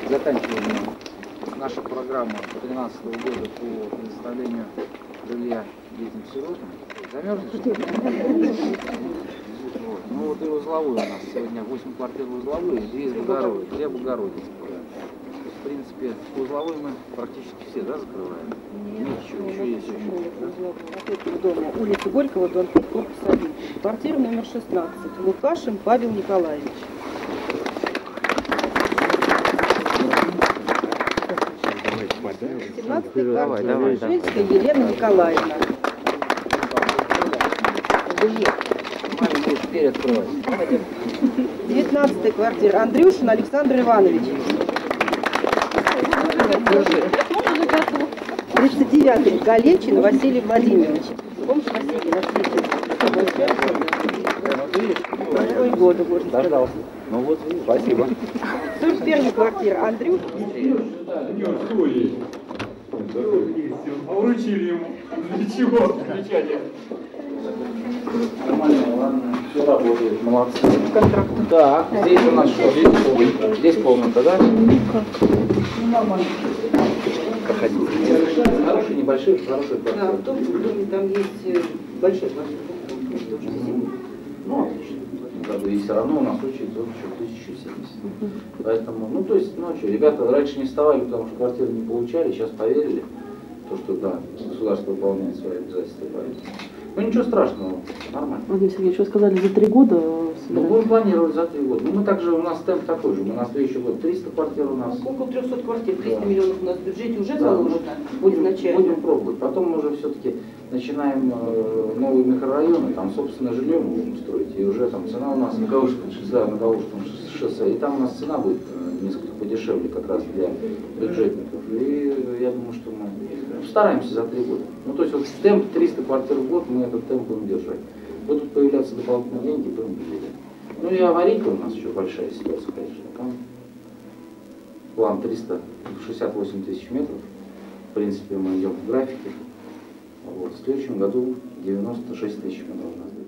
Заканчиваем нашу программу 2013 года по предоставлению жилья детям-сиротам. Замерзнешь? Вот. Ну вот и узловой у нас сегодня 8 квартир в узловой, 2 из Богородицы, 2 Богородицы. В принципе, узловой мы практически все, да, закрываем? Нет, еще есть. Напротив дома, улица Горького, дом 5, корпус 1. Квартира номер 16. Лукашин Павел Николаевич. Давай. Жильская Елена Николаевна. Теперь открывай. 19-я квартира. Андрюшин Александр Иванович. 39-й. Галечин Василий Владимирович. Помнишь, Василий Васильевич? Года, можно сказать. Ну вот, спасибо. 41-я квартира. Андрюш. А вручили ему. Для чего? Замечание. Нормально, ладно, все работает, молодцы. Контракт. Так, здесь у нас что? Здесь комната, да? Ну, нормально. Проходите. Хорошие, небольшие, хорошие квартиры. Да, в том доме там есть большая квартира. Ну, отлично. Году. И все равно у нас учится еще 1070. Поэтому, ну, то есть, ну, что, ребята раньше не вставали, потому что квартиры не получали, сейчас поверили, то, что, да, государство выполняет свои обязательства. Поэтому. Ну, ничего страшного, нормально. Владимир Сергеевич, вы сказали, за 3 года Ну, будем планировать за 3 года. Ну, мы также, у нас темп такой же, мы на следующий год 300 квартир у нас. Около 300 квартир, 300 Да. миллионов у нас в бюджете уже Да, заложено будем изначально. пробовать. Потом мы уже все-таки начинаем новые микрорайоны, там, собственно, жилье мы будем строить. И уже там цена у нас на Калужском шоссе, и там у нас цена будет несколько подешевле как раз для бюджетников. И я думаю, что мы стараемся за 3 года. Ну, то есть вот темп 300 квартир в год, мы этот темп будем держать. Будут появляться дополнительные деньги, будем выделять. Ну и аварийка у нас еще большая ситуация, конечно. Там план 368 тысяч метров. В принципе, мы идем в графике. Вот. В следующем году 96 тысяч мы должны сдать.